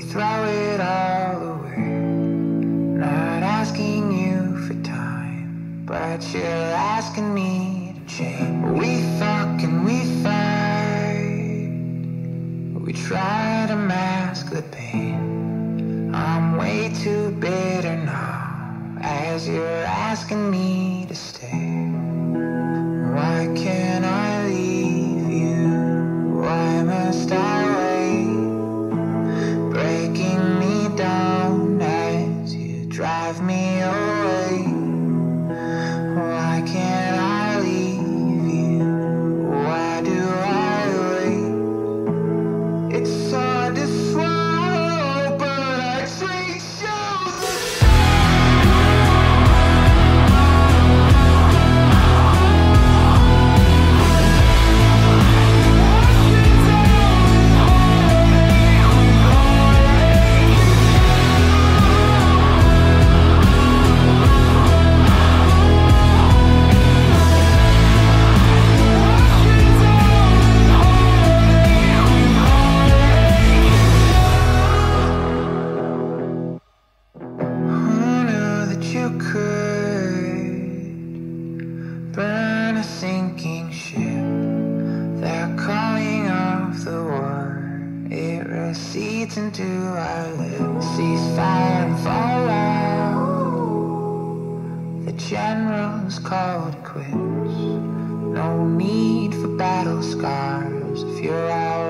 throw it all away. Not asking you for time, but you're asking me to change. We fuck and we fight, we try to mask the pain. I'm way too bitter now, as you're asking me to stay. Why can't I leave you? Why must I wait? Breaking me down as you drive me away. Why can't I leave you? Why do I wait? It's hard to swallow, but I treat you. You could burn a sinking ship. They're calling off the war. It recedes into our lips. Ceasefire and fallout. The generals called it quits. No need for battle scars if you're out